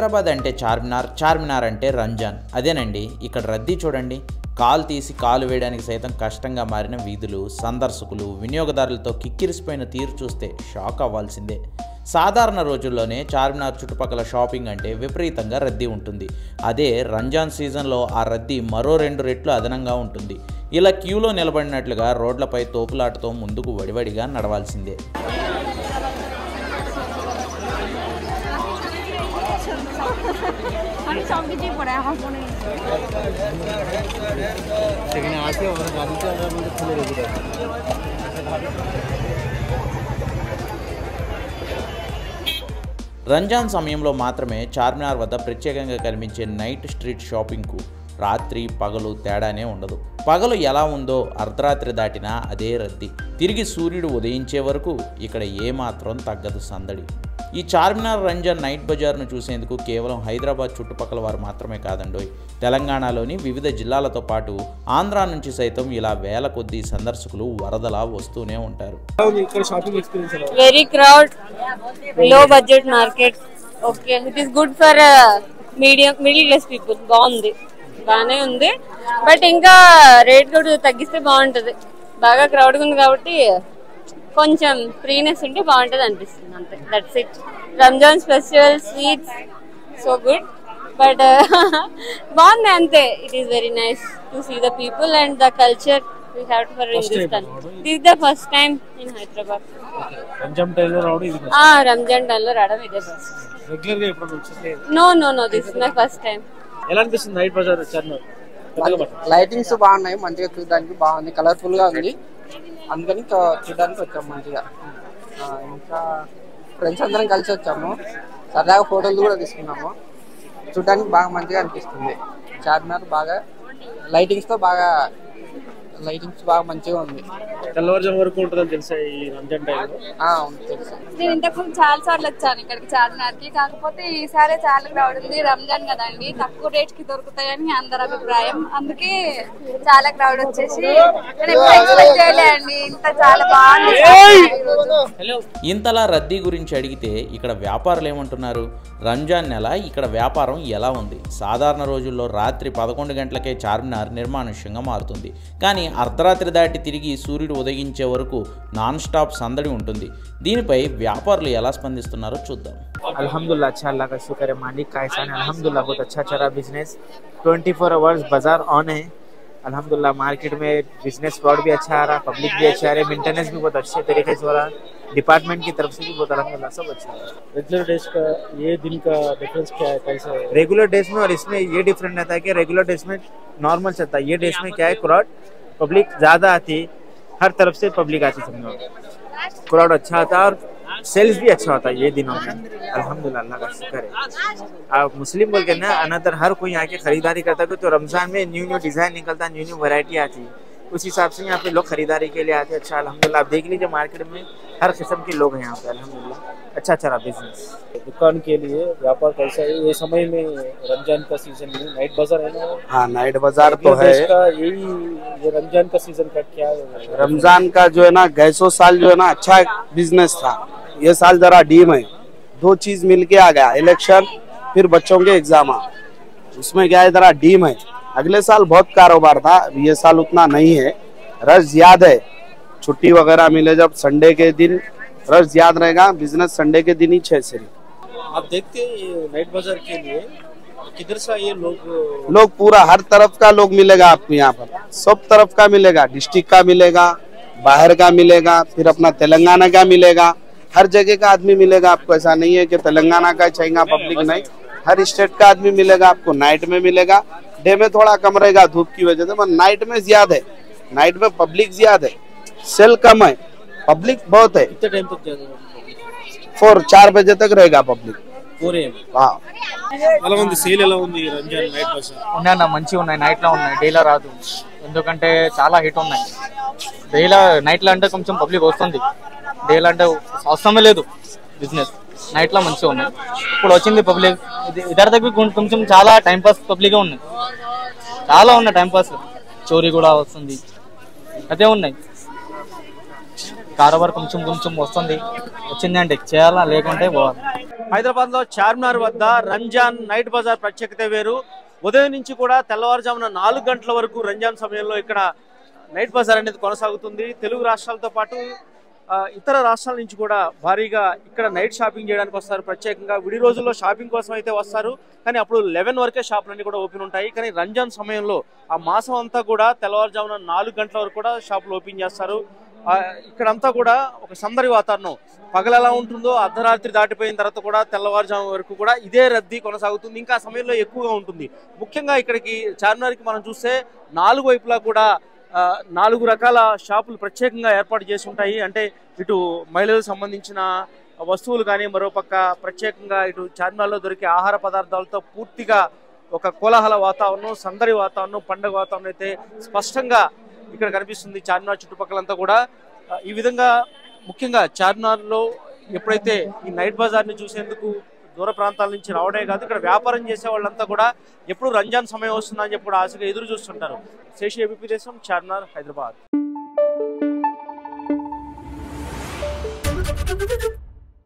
హైదరాబాద్ అంటే చార్మినార్, చార్మినార్ అంటే రంజాన్. అదేనండి ఇక్కడ రద్దీ చూడండి. కాలు తీసి కాలు వేయడానికి సైతం కష్టంగా మారిన వీధులు, సందర్శకులు, వినియోగదారులతో కిక్కిరిసిపోయిన తీరు చూస్తే షాక్ అవ్వాల్సిందే. సాధారణ రోజుల్లోనే చార్మినార్ చుట్టుపక్కల షాపింగ్ అంటే విపరీతంగా రద్దీ ఉంటుంది. అదే రంజాన్ సీజన్లో ఆ రద్దీ మరో 2 రెట్లు అదనంగా ఉంటుంది. ఇలా క్యూలో నిలబడినట్లుగా రోడ్లపై తోపులాటతో ముందుకు వడివడిగా నడవాల్సిందే. రంజాన్ సమయంలో మాత్రమే చార్మినార్ వద్ద ప్రత్యేకంగా కనిపించే నైట్ స్ట్రీట్ షాపింగ్కు రాత్రి పగలు తేడానే ఉండదు. పగలు ఎలా ఉందో అర్ధరాత్రి దాటినా అదే రద్దీ. తిరిగి సూర్యుడు ఉదయించే వరకు ఇక్కడ ఏమాత్రం తగ్గదు సందడి. ఈ చార్మినార్ రంజాన్ నైట్ బజార్ను చూసేందుకు కేవలం హైదరాబాద్ చుట్టుపక్కల వారు మాత్రమే కాదండోయ్, తెలంగాణలోని వివిధ జిల్లాలతో పాటు ఆంధ్రా నుంచి సైతం ఇలా వేల కొద్దీ సందర్శకులు వరదలా వస్తూనే ఉంటారు. Very crowd, low budget market. Okay, it is good for middle class people. బాగానే ఉంది, బట్ ఇంకా రేట్ కూడా తగ్గిస్తే బాగుంటది. బాగా క్రౌడ్ ఉంది కాబట్టి కొంచెం ఫ్రీనెస్ ఉంటే బాగుంటది అనిపిస్తుంది, అంతే. That's it. Ramzan festival sweets so good, but బాగుంది అంతే. It is very nice to see the people and the culture we have for Hindustan. This is the first time in Hyderabad. Ramjan time lo raadu idi. Ramjan time lo raadam ide first. Regular ga eppudu vachinde? No, this is my first time. ఎలా అనిపిస్తుంది night Bazar Charminar? Lightings బాగున్నాయి, మంచిగా చూడడానికి బాగుంది, colourful గా ఉంది. అందుకని చూడడానికి వచ్చాము మంచిగా. ఇంకా ఫ్రెండ్స్ అందరం కలిసి వచ్చాము, సరదాగా ఫోటోలు కూడా తీసుకున్నాము. చూడడానికి బాగా మంచిగా అనిపిస్తుంది. చార్మినార్ బాగా లైటింగ్స్ బాగా మంచిగా ఉంది. తెల్లవారుజాము వరకు ఉంటుందని తెలుసా ఈ రంజాన్ టైంలో? తెలుసు. నేను ఇంతకుముందు చాలా సార్లు వచ్చాను ఇక్కడికి చార్మినార్కి, కాకపోతే ఈసారి చాలా క్రౌడ్ ఉంది. రంజాన్ కదండి, తక్కువ రేట్ కి దొరుకుతాయని అందరి అభిప్రాయం. అందుకే చాలా క్రౌడ్ వచ్చేసి ఎక్స్పెక్ట్ చేయలేండి. ఇంత చాలా బాగుంది. ఇంతలా రద్దీ గురించి అడిగితే ఇక్కడ వ్యాపారులు ఏమంటున్నారు? రంజాన్ నెల ఇక్కడ వ్యాపారం ఎలా ఉంది? సాధారణ రోజుల్లో రాత్రి 11 గంటలకే చార్మినార్ నిర్మానుష్యంగా మారుతుంది. కానీ అర్ధరాత్రి దాటి తిరిగి సూర్యుడు ఉదయించే వరకు నాన్ స్టాప్ సందడి ఉంటుంది. దీనిపై వ్యాపారులు ఎలా స్పందిస్తున్నారో చూద్దాం. अल्हम्दुलिल्लाह, अच्छा अल्लाह का शुक्र है, मालिक का एहसान है। अल्हम्दुलिल्लाह बहुत अच्छा चल रहा बिजनेस, 24 आवर्स बाजार ऑन है। अल्हम्दुलिल्लाह मार्केट में बिजनेस फ्रॉड भी अच्छा आ रहा, पब्लिक भी अच्छा आ रही, मेंटेनेंस भी बहुत अच्छे तरीके से हो रहा, डिपार्टमेंट की तरफ से भी बहुत अल्हम्दुलिल्लाह सब अच्छा है। रेगुलर डेज का ये दिन का डिफरेंस क्या है, कैसा है? रेगुलर डेज में और इसमें ये डिफरेंट रहता है कि रेगुलर डेज में नॉर्मल चलता है, ये डेज में क्या है क्राउड पब्लिक ज्यादा आती, हर तरफ से पब्लिक आती, समझो क्राउड अच्छा आता और सेल्स भी अच्छा होता है ये दिनों में। अल्हम्दुलिल्लाह अल्लाह का शुक्र है। आप मुस्लिम बोल के ना अनदर हर कोई आके खरीदारी करता है, तो रमजान में न्यू डिजाइन निकलता है, न्यू वैरायटी आती है, उस हिसाब से यहाँ पे लोग खरीदारी के लिए आते हैं। अच्छा अल्हम्दुलिल्लाह आप देख लीजिए मार्केट में हर किस्म के लोग हैं यहाँ पे। अल्हम्दुलिल्लाह अच्छा चला बिजनेस। दुकान के लिए व्यापार कैसा है ये समय में? रमजान का सीजन में नाइट बाजार है ना? हाँ नाइट बाजार तो है। ये रमजान का सीजन का क्या है? रमजान का जो है ना गैसो साल जो है ना अच्छा बिजनेस था, ये साल जरा डीम है। 2 चीज मिलके आ गया, इलेक्शन फिर बच्चों के एग्जाम, उसमें क्या है जरा डीम है। अगले साल बहुत कारोबार था, ये साल उतना नहीं है, रश ज्यादा है। छुट्टी वगैरह मिले जब संडे के दिन रश ज्यादा रहेगा, बिजनेस संडे के दिन ही 6 से। आप देखते हैं नाइट बाजार के लिए किधर से ये लोग पूरा हर तरफ का लोग मिलेगा आपको यहाँ पर, सब तरफ का मिलेगा, डिस्ट्रिक्ट का मिलेगा, बाहर का मिलेगा, फिर अपना तेलंगाना का मिलेगा, हर जगह का आदमी मिलेगा आपको। ऐसा नहीं है कि तेलंगाना का चाहिए पब्लिक, नहीं, हर स्टेट का आदमी मिलेगा आपको। नाइट में मिलेगा, डे में थोड़ा कम रहेगा धूप की वजह से, पर नाइट में ज्यादा है, नाइट में पब्लिक ज्यादा है, सेल कम है, पब्लिक बहुत है। कितने टाइम तक जाएगा? 4 बजे तक रहेगा पब्लिक पूरे। ఎలా ఉంది సేల్, ఎలా ఉంది రంజాన్ నైట్ బజార్? ఉన్నాయన్న మంచిగా ఉన్నాయి, నైట్ లో ఉన్నాయి, డేలో రాదు, ఎందుకంటే చాలా హిట్ ఉన్నాయి. డేలో నైట్ లో అంటే కొంచెం పబ్లిక్ వస్తుంది, డేలో అంటే అవసరమే లేదు బిజినెస్. నైట్ లో మంచిగా ఉన్నాయి, ఇప్పుడు వచ్చింది పబ్లిక్. ఇద్దరి దగ్గర కొంచెం చాలా టైం పాస్ పబ్లిక్ గా ఉన్నాయి, చాలా ఉన్నాయి టైం పాస్, చోరీ కూడా వస్తుంది, అదే ఉన్నాయి. కారోబార్ కొంచెం కొంచెం వచ్చిందంటే చేయాలా, లేకుంటే పోవాలి. హైదరాబాద్ లో చార్మినార్ వద్ద రంజాన్ నైట్ బజార్ ప్రత్యేకత వేరు. ఉదయం నుంచి కూడా తెల్లవారుజామున 4 గంటల వరకు రంజాన్ సమయంలో ఇక్కడ నైట్ బజార్ అనేది కొనసాగుతుంది. తెలుగు రాష్ట్రాలతో పాటు ఇతర రాష్ట్రాల నుంచి కూడా భారీగా ఇక్కడ నైట్ షాపింగ్ చేయడానికి వస్తారు. ప్రత్యేకంగా విడి రోజుల్లో షాపింగ్ కోసం అయితే వస్తారు, కానీ అప్పుడు 11 వరకే షాపులన్నీ కూడా ఓపెన్ ఉంటాయి. కానీ రంజాన్ సమయంలో ఆ మాసం అంతా కూడా తెల్లవారుజామున 4 గంటల వరకు కూడా షాపులు ఓపెన్ చేస్తారు. ఇక్కడంతా కూడా ఒక సందడి వాతావరణం. పగలు ఎలా ఉంటుందో అర్ధరాత్రి దాటిపోయిన తర్వాత కూడా తెల్లవారుజాము వరకు కూడా ఇదే రద్దీ కొనసాగుతుంది. ఇంకా సమయంలో ఎక్కువగా ఉంటుంది. ముఖ్యంగా ఇక్కడికి చార్మినార్కి మనం చూస్తే 4 వైపులా కూడా 4 రకాల షాపులు ప్రత్యేకంగా ఏర్పాటు చేసి ఉంటాయి. అంటే ఇటు మహిళలకు సంబంధించిన వస్తువులు కానీ, మరోపక్క ప్రత్యేకంగా ఇటు చార్మినార్లో దొరికే ఆహార పదార్థాలతో పూర్తిగా ఒక కోలాహల వాతావరణం, సందడి వాతావరణం, పండుగ వాతావరణం అయితే స్పష్టంగా ఇక్కడ కనిపిస్తుంది. చార్మినార్ చుట్టుపక్కలంతా కూడా ఈ విధంగా ముఖ్యంగా చార్మినార్లో ఎప్పుడైతే ఈ నైట్ బజార్ని చూసేందుకు దూర ప్రాంతాల నుంచి రావడే కాదు, ఇక్కడ వ్యాపారం చేసే వాళ్ళంతా కూడా ఎప్పుడు రంజాన్ సమయం వస్తుందని చెప్పి కూడా ఆశగా ఎదురు చూస్తుంటారు. శేషి ఏబీపీ దేశం, చార్మినార్, హైదరాబాద్.